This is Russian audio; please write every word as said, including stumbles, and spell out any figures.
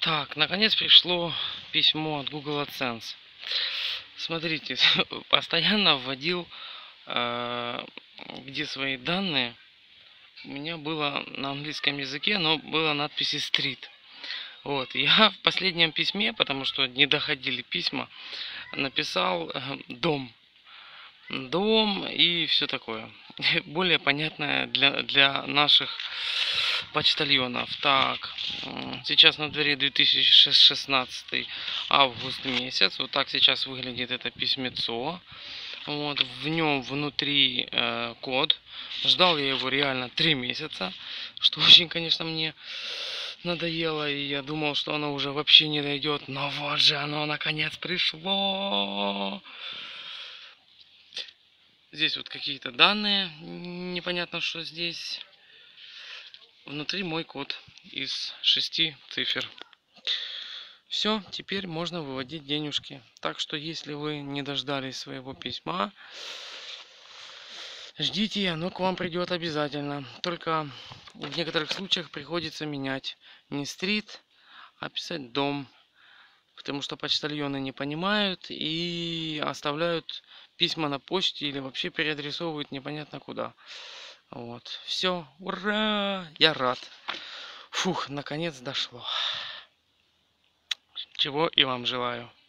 Так, наконец пришло письмо от Google AdSense. Смотрите, постоянно вводил, э, где свои данные. У меня было на английском языке, но было надписи Street. Вот, я в последнем письме, потому что не доходили письма, написал э, дом. Дом и все такое. Более понятное для, для наших почтальонов. Так, сейчас на дворе две тысячи шестнадцатый август месяц. Вот так сейчас выглядит это письмецо. Вот, в нем внутри э, код. Ждал я его реально три месяца, что очень, конечно, мне надоело. И я думал, что оно уже вообще не дойдет. Но вот же оно наконец пришло. Здесь вот какие-то данные. Непонятно, что здесь. Внутри мой код из шести цифр. Все, теперь можно выводить денежки. Так что, если вы не дождались своего письма, ждите, оно к вам придет обязательно. Только в некоторых случаях приходится менять не стрит, а писать дом. Потому что почтальоны не понимают и оставляют письма на почте или вообще переадресовывают непонятно куда. Вот. Все, ура! Я рад. Фух, наконец дошло. Чего и вам желаю.